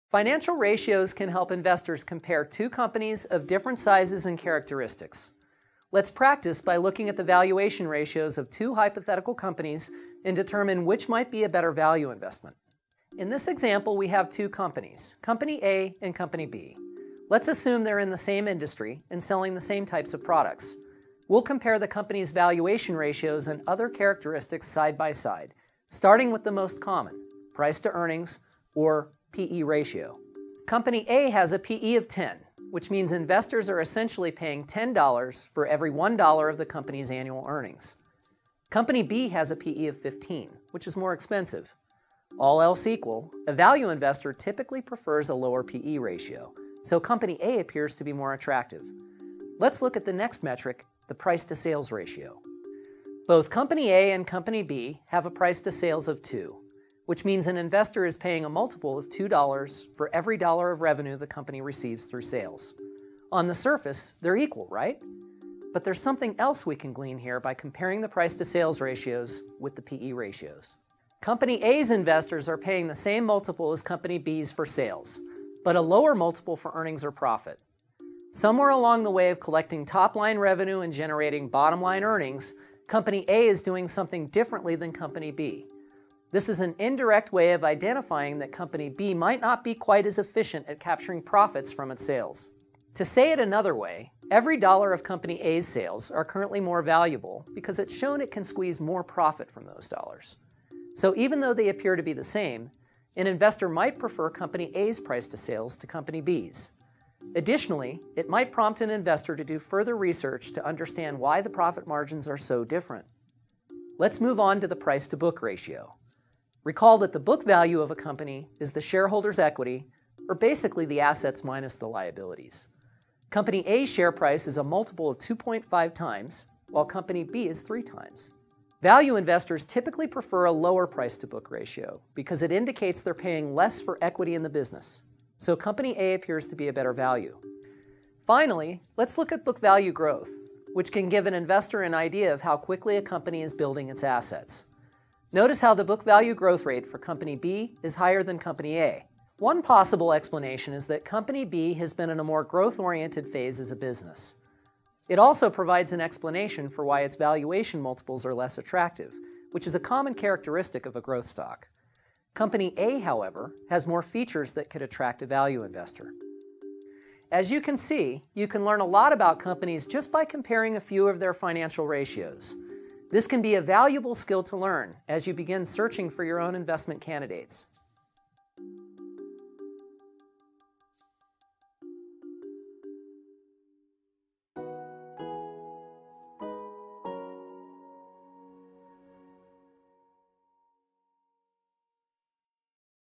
Financial ratios can help investors compare two companies of different sizes and characteristics. Let's practice by looking at the valuation ratios of two hypothetical companies and determine which might be a better value investment. In this example, we have two companies, Company A and Company B. Let's assume they're in the same industry and selling the same types of products. We'll compare the company's valuation ratios and other characteristics side by side, starting with the most common, price to earnings, or PE ratio. Company A has a PE of 10, which means investors are essentially paying $10 for every $1 of the company's annual earnings. Company B has a PE of 15, which is more expensive. All else equal, a value investor typically prefers a lower PE ratio, so Company A appears to be more attractive. Let's look at the next metric, the price to sales ratio. Both Company A and Company B have a price to sales of 2, which means an investor is paying a multiple of $2 for every dollar of revenue the company receives through sales. On the surface, they're equal, right? But there's something else we can glean here by comparing the price to sales ratios with the PE ratios. Company A's investors are paying the same multiple as Company B's for sales, but a lower multiple for earnings or profit. Somewhere along the way of collecting top-line revenue and generating bottom-line earnings, Company A is doing something differently than Company B. This is an indirect way of identifying that Company B might not be quite as efficient at capturing profits from its sales. To say it another way, every dollar of Company A's sales are currently more valuable because it's shown it can squeeze more profit from those dollars. So even though they appear to be the same, an investor might prefer Company A's price to sales to Company B's. Additionally, it might prompt an investor to do further research to understand why the profit margins are so different. Let's move on to the price to book ratio. Recall that the book value of a company is the shareholders' equity, or basically the assets minus the liabilities. Company A's share price is a multiple of 2.5 times, while Company B is 3 times. Value investors typically prefer a lower price to book ratio because it indicates they're paying less for equity in the business. So Company A appears to be a better value. Finally, let's look at book value growth, which can give an investor an idea of how quickly a company is building its assets. Notice how the book value growth rate for Company B is higher than Company A. One possible explanation is that Company B has been in a more growth-oriented phase as a business. It also provides an explanation for why its valuation multiples are less attractive, which is a common characteristic of a growth stock. Company A, however, has more features that could attract a value investor. As you can see, you can learn a lot about companies just by comparing a few of their financial ratios. This can be a valuable skill to learn as you begin searching for your own investment candidates.